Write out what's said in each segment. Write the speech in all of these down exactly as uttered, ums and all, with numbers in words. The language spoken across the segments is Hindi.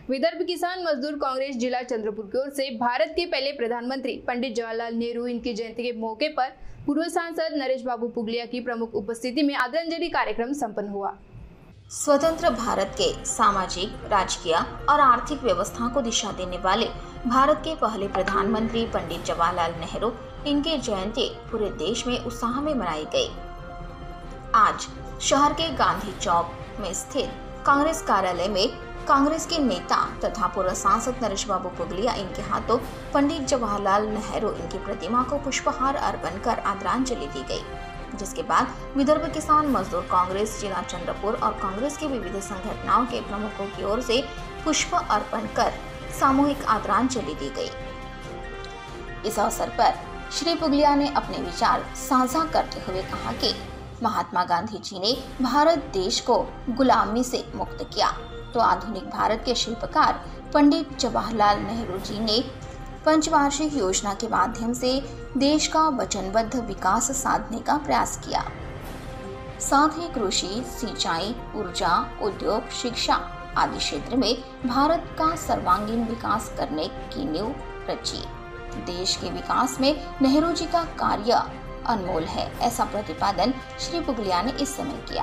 विदर्भ किसान मजदूर कांग्रेस जिला चंद्रपुर की ओर से भारत के पहले प्रधानमंत्री पंडित जवाहरलाल नेहरू इनकी जयंती के मौके पर पूर्व सांसद नरेश बाबू पुगलिया की प्रमुख उपस्थिति में आदरांजलि कार्यक्रम संपन्न हुआ। स्वतंत्र भारत के सामाजिक, राजकीय और आर्थिक व्यवस्था को दिशा देने वाले भारत के पहले प्रधानमंत्री पंडित जवाहरलाल नेहरू इनकी जयंती पूरे देश में उत्साह में मनाई गई। आज शहर के गांधी चौक में स्थित कांग्रेस कार्यालय में कांग्रेस के नेता तथा पूर्व सांसद नरेश बाबू पुगलिया इनके हाथों पंडित जवाहरलाल नेहरू इनकी प्रतिमा को पुष्पहार अर्पण कर आदरांजलि दी गई, जिसके बाद विदर्भ किसान मजदूर कांग्रेस जिला चंद्रपुर और कांग्रेस के विविध संगठनों के प्रमुखों की ओर से पुष्प अर्पण कर सामूहिक आदरांजलि दी गई। इस अवसर पर श्री पुगलिया ने अपने विचार साझा करते हुए कहा कि महात्मा गांधी जी ने भारत देश को गुलामी से मुक्त किया, तो आधुनिक भारत के शिल्पकार पंडित जवाहरलाल नेहरू जी ने पंचवार्षिक योजना के माध्यम से देश का वचनबद्ध विकास साधने का प्रयास किया। साथ ही कृषि, सिंचाई, ऊर्जा, उद्योग, शिक्षा आदि क्षेत्र में भारत का सर्वांगीण विकास करने की नींव रची। देश के विकास में नेहरू जी का कार्य अनमोल है, ऐसा प्रतिपादन श्री पुगलिया ने इस समय किया।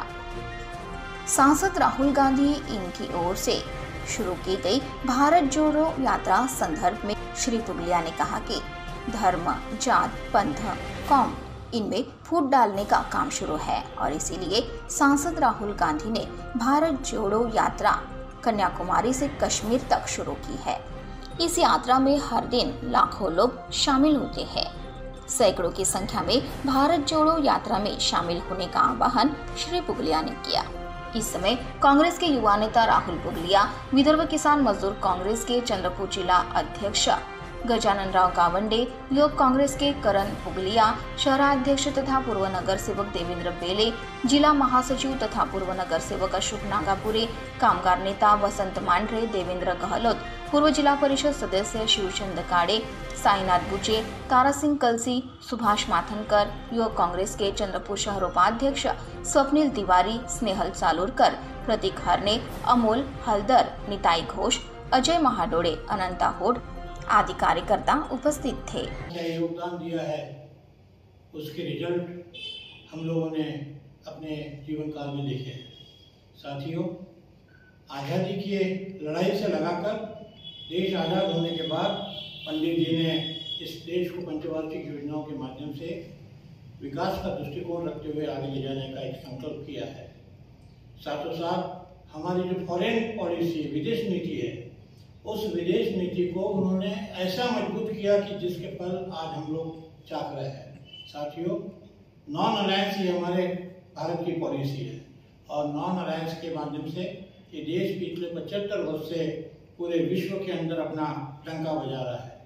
सांसद राहुल गांधी इनकी ओर से शुरू की गई भारत जोड़ो यात्रा संदर्भ में श्री पुगलिया ने कहा कि धर्म, जात, पंथ, कौम इनमें फूट डालने का काम शुरू है और इसीलिए सांसद राहुल गांधी ने भारत जोड़ो यात्रा कन्याकुमारी से कश्मीर तक शुरू की है। इस यात्रा में हर दिन लाखों लोग शामिल होते हैं। सैकड़ों की संख्या में भारत जोड़ो यात्रा में शामिल होने का आह्वान श्री पुगलिया ने किया। इस समय कांग्रेस के युवा नेता राहुल पुगलिया, विदर्भ किसान मजदूर कांग्रेस के चंद्रपुर जिला अध्यक्ष गजानन राव गावंडे, युवक कांग्रेस के करण पुगलिया, शहराध्यक्ष तथा पूर्व नगर सेवक देवेंद्र बेले, जिला महासचिव तथा पूर्व नगर सेवक अशोक नागापुरे, कामगार नेता वसंत मांढरे, देवेंद्र गहलोत, पूर्व जिला परिषद सदस्य शिवचंद काड़े, साईनाथ बुचे, तारा सिंह कलसी, सुभाष माथनकर, युवक कांग्रेस के चंद्रपुर शहर उपाध्यक्ष स्वप्निल तिवारी, स्नेहल सालुरकर, प्रतीक हरने, अमोल हलदर, निताई घोष, अजय महाडोड़े, अनंता होड आदि कार्यकर्ता उपस्थित थे। योगदान दिया है उसके रिजल्ट हम लोगों ने अपने जीवन काल में देखे हैं। साथियों, आज़ादी की लड़ाई से लगाकर देश आज़ाद होने के बाद पंडित जी ने इस देश को पंचवार्षिक योजनाओं के माध्यम से विकास का दृष्टिकोण रखते हुए आगे ले जाने का एक संकल्प किया है। साथों साथ हमारी जो फॉरेन पॉलिसी, विदेश नीति है, उस विदेश नीति को उन्होंने ऐसा मजबूत किया कि जिसके फल आज हम लोग चाख रहे हैं। साथियों, नॉन अलायंस ही हमारे भारत की पॉलिसी है और नॉन अलायंस के माध्यम से ये देश पिछले पचहत्तर वर्ष से पूरे विश्व के अंदर अपना डंका बजा रहा है।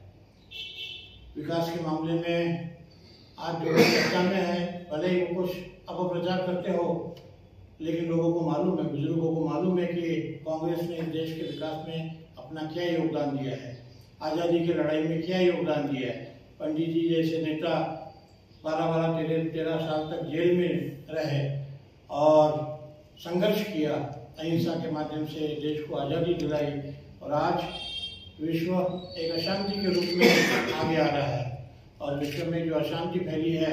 विकास के मामले में आज जो चर्चा में है, भले ही वो कुछ अपप्रचार करते हो, लेकिन लोगों को मालूम है, बुजुर्गों को मालूम है कि कांग्रेस ने देश के विकास में अपना क्या योगदान दिया है, आज़ादी की लड़ाई में क्या योगदान दिया है। पंडित जी जैसे नेता बारह बारह तेरह तेरह साल तक जेल में रहे और संघर्ष किया, अहिंसा के माध्यम से देश को आज़ादी दिलाई और आज विश्व एक अशांति के रूप में आगे आ रहा है और विश्व में जो अशांति फैली है,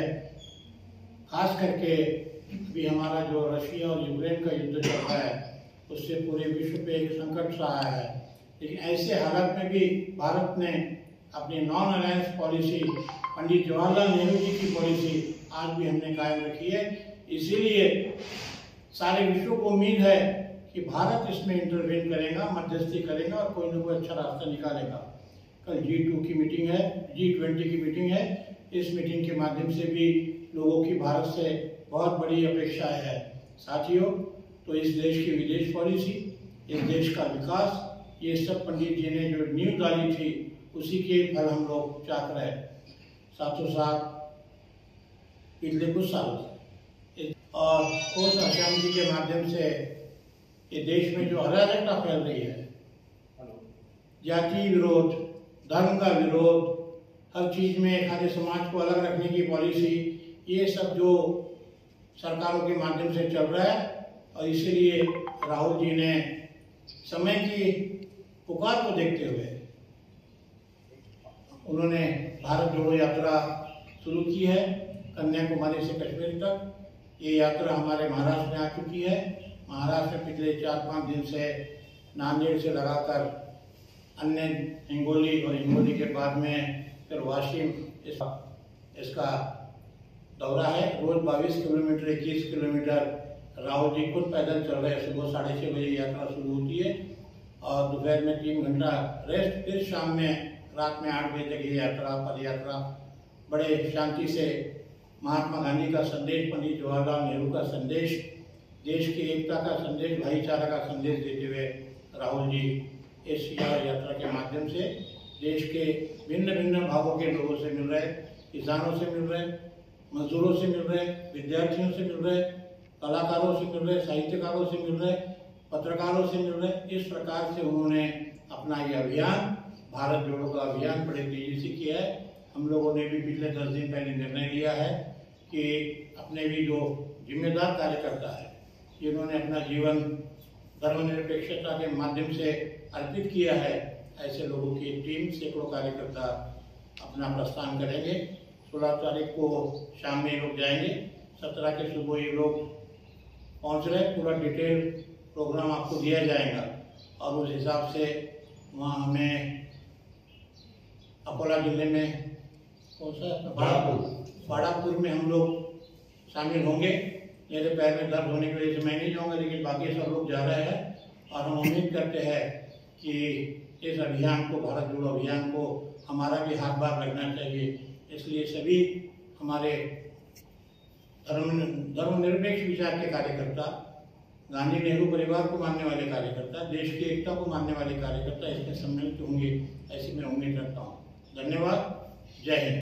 खास करके भी हमारा जो रशिया और यूक्रेन का युद्ध चल रहा है, उससे पूरे विश्व पे एक संकट सा आया है। लेकिन ऐसे हालात में भी भारत ने अपनी non alliance policy, Pandit Jawaharlal Nehru ji की पॉलिसी आज भी हमने कायम रखी है। इसीलिए सारे विश्व को उम्मीद है कि भारत इसमें इंटरवेन करेगा, मध्यस्थी करेगा और कोई ना कोई अच्छा रास्ता निकालेगा। कल जी टू की मीटिंग है, जी ट्वेंटी की मीटिंग है। इस मीटिंग के माध्यम से भी लोगों की भारत से बहुत बड़ी अपेक्षा है। साथियों, तो इस देश की विदेश पॉलिसी, इस देश का विकास, ये सब पंडित जी ने जो नींव डाली थी, उसी के फल हम लोग चाख रहे हैं। साथों साथ पिछले कुछ सालों से और उस अशांति के माध्यम से ये देश में जो अराजकता फैल रही है, जाति विरोध, धर्म का विरोध, हर चीज में खाली समाज को अलग रखने की पॉलिसी, ये सब जो सरकारों के माध्यम से चल रहा है और इसीलिए राहुल जी ने समय की पुकार को देखते हुए उन्होंने भारत जोड़ो यात्रा शुरू की है। कन्याकुमारी से कश्मीर तक ये यात्रा हमारे महाराष्ट्र में आ चुकी है। महाराष्ट्र में पिछले चार पाँच दिन से नांदेड़ से लगाकर अन्य हिंगोली और हिंगोली के बाद में फिर वाशिम इस, इसका दौरा है। रोज बाईस किलोमीटर इक्कीस किलोमीटर राहुल जी खुद पैदल चल रहे हैं। सुबह साढ़े छः बजे यात्रा शुरू होती है और दोपहर में तीन घंटा रेस्ट, फिर शाम में रात में आठ बजे तक ये यात्रा पद यात्रा बड़े शांति से महात्मा गांधी का संदेश, पंडित जवाहरलाल नेहरू का संदेश, देश की एकता का संदेश, भाईचारा का संदेश देते हुए राहुल जी इस यात्रा के माध्यम से देश के भिन्न भिन्न भागों के लोगों से मिल रहे, किसानों से मिल रहे, मजदूरों से मिल रहे, विद्यार्थियों से मिल रहे, कलाकारों से मिल रहे, साहित्यकारों से मिल रहे, पत्रकारों से मिल रहे। इस प्रकार से उन्होंने अपना ये अभियान, भारत जोड़ो का अभियान बड़े तेजी से किया है। हम लोगों ने भी पिछले दस दिन पहले निर्णय लिया है कि अपने भी जो जिम्मेदार कार्यकर्ता है, जिन्होंने अपना जीवन धर्मनिरपेक्षता के माध्यम से अर्पित किया है, ऐसे लोगों की टीम सैकड़ों कार्यकर्ता अपना प्रस्थान करेंगे। सोलह तारीख को शाम में ये लोग जाएंगे, सत्रह के सुबह ये लोग पहुंच रहे। पूरा डिटेल प्रोग्राम आपको दिया जाएगा और उस हिसाब से वहाँ हमें अकोला जिले में कौन सा बाड़ापुर बाड़ापुर में हम लोग शामिल होंगे। मेरे पैर में दर्द होने की वजह से मैं नहीं जाऊँगा, लेकिन बाकी सब लोग जा रहे हैं और हम उम्मीद करते हैं कि इस अभियान को, भारत जोड़ो अभियान को हमारा भी हाथ बार लगना चाहिए। इसलिए सभी हमारे धर्म धर्मनिरपेक्ष विचार के कार्यकर्ता, गांधी नेहरू परिवार को मानने वाले कार्यकर्ता, देश की एकता को मानने वाले कार्यकर्ता इसमें सम्मिलित होंगे, ऐसी मैं उम्मीद रखता हूँ। धन्यवाद। जय हिंद।